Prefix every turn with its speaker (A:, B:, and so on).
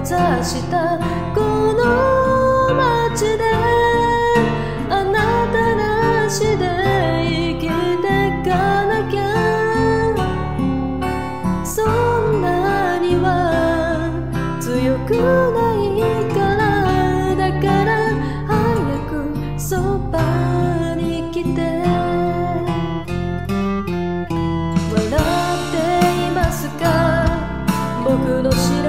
A: ざしたこの街であなたなしで生きてかなきゃ、そんなには強くないから、だから早くそばに来て。笑っていますか、僕の